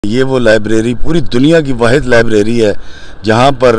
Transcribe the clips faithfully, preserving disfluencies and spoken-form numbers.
ये वो लाइब्रेरी पूरी दुनिया की वाहिद लाइब्रेरी है जहाँ पर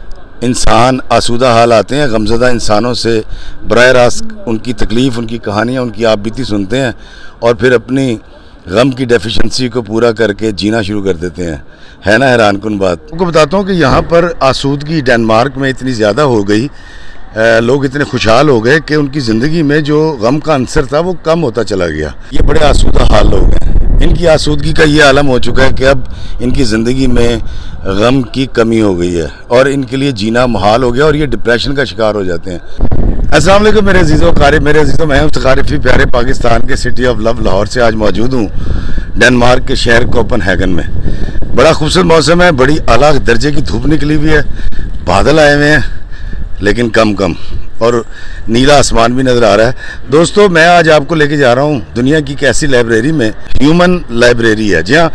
इंसान आसूदा हाल आते हैं, गमज़दा इंसानों से बराह रास्त उनकी तकलीफ़, उनकी कहानियाँ, उनकी आप बीती सुनते हैं और फिर अपनी गम की डेफिशिएंसी को पूरा करके जीना शुरू कर देते हैं। है ना हैरान कुन बात। आपको बताता हूँ कि यहाँ पर आसूदगी डेनमार्क में इतनी ज़्यादा हो गई, लोग इतने खुशहाल हो गए कि उनकी ज़िंदगी में जो गम का अंसर था वो कम होता चला गया। ये बड़े आसूदा हाल लोग हैं, इनकी आसूदगी का ये आलम हो चुका है कि अब इनकी ज़िंदगी में गम की कमी हो गई है और इनके लिए जीना मुहाल हो गया और ये डिप्रेशन का शिकार हो जाते हैं। अस्सलाम वालेकुम मेरे अजीज़ों कारी मेरे अजीज़ों मैं हूं फ़ी प्यारे पाकिस्तान के सिटी ऑफ लव लाहौर से आज मौजूद हूँ डेनमार्क के शहर कोपनहेगन में। बड़ा खूबसूरत मौसम है, बड़ी आला दर्जे की धूप निकली हुई है, बादल आए हुए हैं लेकिन कम कम और नीला आसमान भी नज़र आ रहा है। दोस्तों मैं आज आपको लेके जा रहा हूँ दुनिया की एक ऐसी लाइब्रेरी में, ह्यूमन लाइब्रेरी है। जी हाँ,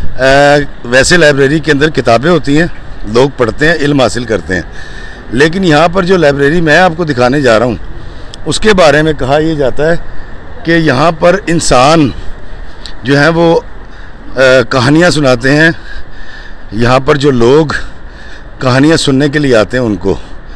वैसे लाइब्रेरी के अंदर किताबें होती हैं, लोग पढ़ते हैं, इल्म हासिल करते हैं, लेकिन यहाँ पर जो लाइब्रेरी मैं आपको दिखाने जा रहा हूँ उसके बारे में कहा यह जाता है कि यहाँ पर इंसान जो हैं वो कहानियाँ सुनाते हैं। यहाँ पर जो लोग कहानियाँ सुनने के लिए आते हैं उनको,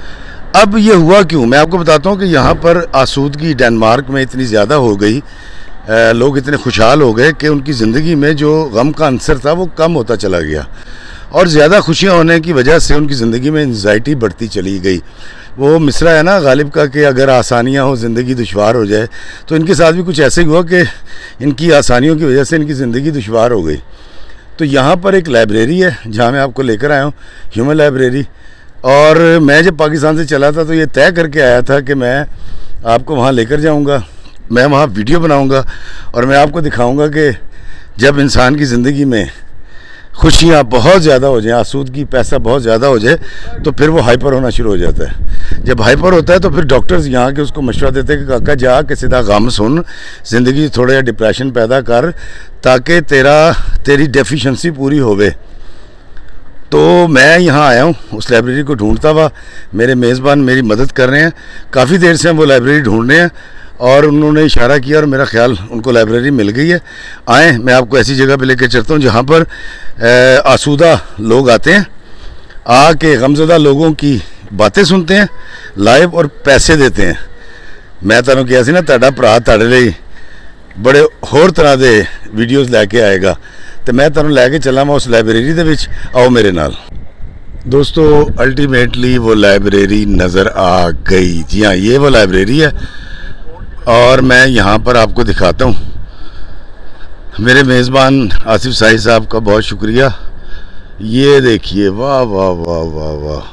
अब ये हुआ क्यों मैं आपको बताता हूँ कि यहाँ पर आसूदगी डेनमार्क में इतनी ज़्यादा हो गई, लोग इतने खुशहाल हो गए कि उनकी ज़िंदगी में जो गम का अंसर था वो कम होता चला गया और ज़्यादा खुशियाँ होने की वजह से उनकी ज़िंदगी में एंजाइटी बढ़ती चली गई। वो मिसरा है ना गालिब का कि अगर आसानियाँ हो ज़िंदगी दुश्वार हो जाए, तो इनके साथ भी कुछ ऐसे ही हुआ कि इनकी आसानियों की वजह से इनकी ज़िंदगी दुश्वार हो गई। तो यहाँ पर एक लाइब्रेरी है जहाँ मैं आपको लेकर आया हूँ, ह्यूमन लाइब्रेरी। और मैं जब पाकिस्तान से चला था तो ये तय करके आया था कि मैं आपको वहाँ लेकर जाऊँगा, मैं वहाँ वीडियो बनाऊँगा और मैं आपको दिखाऊँगा कि जब इंसान की ज़िंदगी में खुशियाँ बहुत ज़्यादा हो जाए, आसूदगी, पैसा बहुत ज़्यादा हो जाए, तो फिर वो हाइपर होना शुरू हो जाता है। जब हाइपर होता है तो फिर डॉक्टर्स यहाँ के उसको मशवरा देते हैं कि काका जा के सीधा गम सुन, ज़िंदगी थोड़ा डिप्रेशन पैदा कर ताकि तेरा तेरी डेफिशिएंसी पूरी होवे। तो मैं यहाँ आया हूँ, उस लाइब्रेरी को ढूंढता हुआ। मेरे मेज़बान मेरी मदद कर रहे हैं, काफ़ी देर से हम वो लाइब्रेरी ढूंढ रहे हैं और उन्होंने इशारा किया और मेरा ख्याल उनको लाइब्रेरी मिल गई है। आए मैं आपको ऐसी जगह पे लेकर चलता हूँ जहाँ पर आसूदा लोग आते हैं, आके गमज़दा लोगों की बातें सुनते हैं लाइव और पैसे देते हैं। मैं तुहानू कहा सी ना तुहाडा भरा तुहाडे लई बड़े होर तरह के वीडियोज़ लैके आएगा, तो मैं तुहानू लैके चला मैं उस लाइब्रेरी दे विच। आओ मेरे नाल। दोस्तों अल्टीमेटली वो लाइब्रेरी नज़र आ गई। जी हाँ, ये वो लाइब्रेरी है और मैं यहाँ पर आपको दिखाता हूँ। मेरे मेज़बान आसिफ साहिब साहब का बहुत शुक्रिया। ये देखिए, वाह वाह वाह वाह वाह,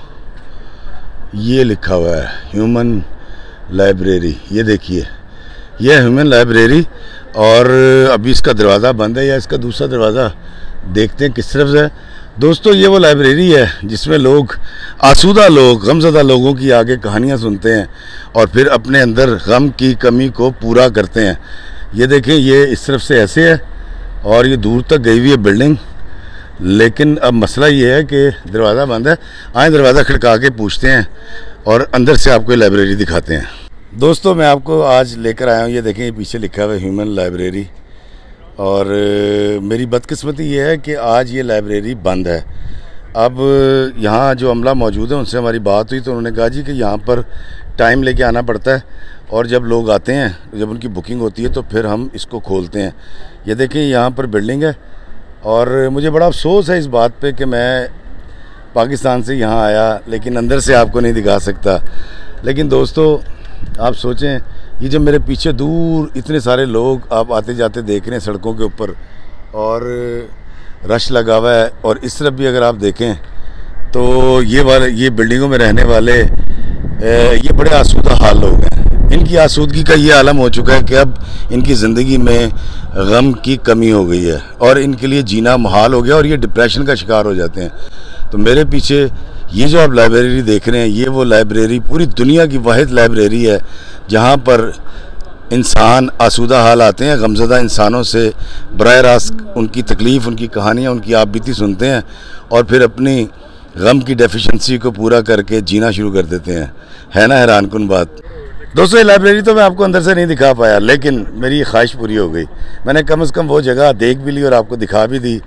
ये लिखा हुआ है ह्यूमन लाइब्रेरी। ये देखिए, ये ह्यूमन लाइब्रेरी और अभी इसका दरवाज़ा बंद है या इसका दूसरा दरवाज़ा देखते हैं किस तरफ से है। दोस्तों ये वो लाइब्रेरी है जिसमें लोग आसूदा लोग, गमज़दा लोगों की आगे कहानियाँ सुनते हैं और फिर अपने अंदर गम की कमी को पूरा करते हैं। ये देखें, ये इस तरफ से ऐसे है और ये दूर तक गई हुई है बिल्डिंग, लेकिन अब मसला ये है कि दरवाज़ा बंद है। आए दरवाज़ा खड़का के पूछते हैं और अंदर से आपको लाइब्रेरी दिखाते हैं। दोस्तों मैं आपको आज लेकर आया हूँ, ये देखें, ये पीछे लिखा हुआ है ह्यूमन लाइब्रेरी। और मेरी बदकिस्मती ये है कि आज ये लाइब्रेरी बंद है। अब यहाँ जो अमला मौजूद है उनसे हमारी बात हुई तो उन्होंने कहा जी कि यहाँ पर टाइम लेके आना पड़ता है और जब लोग आते हैं, जब उनकी बुकिंग होती है तो फिर हम इसको खोलते हैं। ये देखें, यहाँ पर बिल्डिंग है और मुझे बड़ा अफसोस है इस बात पे कि मैं पाकिस्तान से यहाँ आया लेकिन अंदर से आपको नहीं दिखा सकता। लेकिन दोस्तों आप सोचें, ये जब मेरे पीछे दूर इतने सारे लोग आप आते जाते देख रहे हैं सड़कों के ऊपर और रश लगा हुआ है, और इस तरफ भी अगर आप देखें तो ये वाले ये बिल्डिंगों में रहने वाले ये बड़े आसूदा हाल लोग हैं। इनकी आसूदगी का ये आलम हो चुका है कि अब इनकी ज़िंदगी में गम की कमी हो गई है और इनके लिए जीना मुहाल हो गया और ये डिप्रेशन का शिकार हो जाते हैं। तो मेरे पीछे ये जो आप लाइब्रेरी देख रहे हैं, ये वो लाइब्रेरी पूरी दुनिया की वाहिद लाइब्रेरी है जहाँ पर इंसान आसूदा हाल आते हैं, गमज़दा इंसानों से बराह रास्त उनकी तकलीफ़, उनकी कहानियाँ, उनकी आप बीती सुनते हैं और फिर अपनी गम की डेफिशिएंसी को पूरा करके जीना शुरू कर देते हैं। है ना हैरान कुन बात। दोस्तों ये लाइब्रेरी तो मैं आपको अंदर से नहीं दिखा पाया, लेकिन मेरी ख्वाहिश पूरी हो गई। मैंने कम से कम वो जगह देख भी ली और आपको दिखा भी दी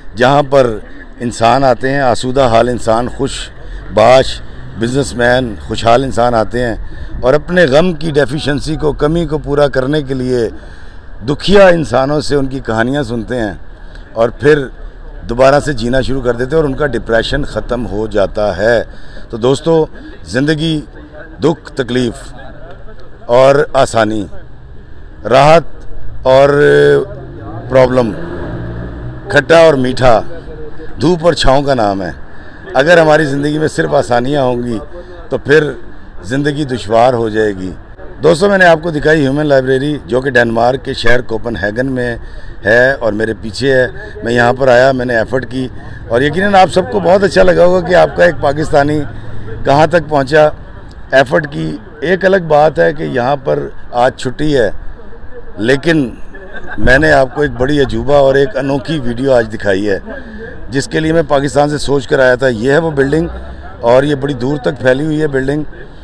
जहाँ पर इंसान आते हैं, आसूदा हाल इंसान, खुश बाश बिजनेसमैन, खुशहाल इंसान आते हैं और अपने गम की डेफिशिएंसी को, कमी को पूरा करने के लिए दुखिया इंसानों से उनकी कहानियाँ सुनते हैं और फिर दोबारा से जीना शुरू कर देते हैं और उनका डिप्रेशन ख़त्म हो जाता है। तो दोस्तों, ज़िंदगी दुख, तकलीफ़ और आसानी, राहत और प्रॉब्लम, खट्टा और मीठा, धूप और छाँव का नाम है। अगर हमारी ज़िंदगी में सिर्फ आसानियाँ होंगी तो फिर ज़िंदगी दुश्वार हो जाएगी। दोस्तों, मैंने आपको दिखाई ह्यूमन लाइब्रेरी, जो कि डेनमार्क के शहर कोपेनहेगन में है और मेरे पीछे है। मैं यहाँ पर आया, मैंने एफ़र्ट की और यकीनन आप सबको बहुत अच्छा लगा होगा कि आपका एक पाकिस्तानी कहाँ तक पहुँचा, एफ़र्ट की। एक अलग बात है कि यहाँ पर आज छुट्टी है, लेकिन मैंने आपको एक बड़ी अजूबा और एक अनोखी वीडियो आज दिखाई है, जिसके लिए मैं पाकिस्तान से सोच कर आया था। ये है वो बिल्डिंग और ये बड़ी दूर तक फैली हुई है बिल्डिंग।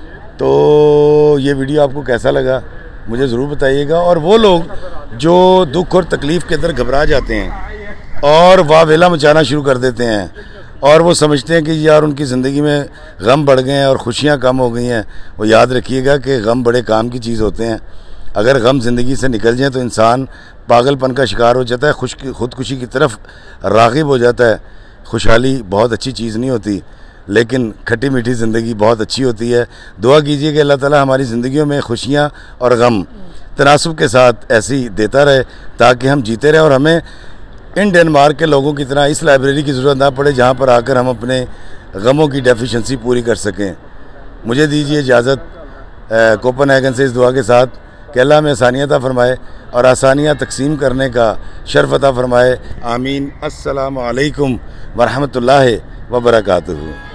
तो ये वीडियो आपको कैसा लगा मुझे ज़रूर बताइएगा। और वो लोग जो दुख और तकलीफ़ के अंदर घबरा जाते हैं और वावेला मचाना शुरू कर देते हैं और वो समझते हैं कि यार उनकी ज़िंदगी में गम बढ़ गए हैं और खुशियाँ कम हो गई हैं, वो याद रखिएगा कि गम बड़े काम की चीज़ होते हैं। अगर गम ज़िंदगी से निकल जाए तो इंसान पागलपन का शिकार हो जाता है, खुश खुदकुशी की तरफ राग़िब हो जाता है। खुशहाली बहुत अच्छी चीज़ नहीं होती, लेकिन खट्टी मीठी ज़िंदगी बहुत अच्छी होती है। दुआ कीजिए कि अल्लाह ताला हमारी ज़िंदगियों में खुशियाँ और गम तनासुब के साथ ऐसी देता रहे, ताकि हम जीते रहें और हमें इन डेनमार्क के लोगों की तरह इस लाइब्रेरी की ज़रूरत ना पड़े, जहाँ पर आकर हम अपने गमों की डेफिशिएंसी पूरी कर सकें। मुझे दीजिए इजाज़त कोपेनहेगन से इस दुआ के साथ कि अल्लाह में आसानियाँ अता फ़रमाए और आसानियाँ तकसीम करने का शर्फ़ अता फ़रमाए। आमीन। अस्सलामु अलैकुम व रहमतुल्लाहि व बरकातुहू।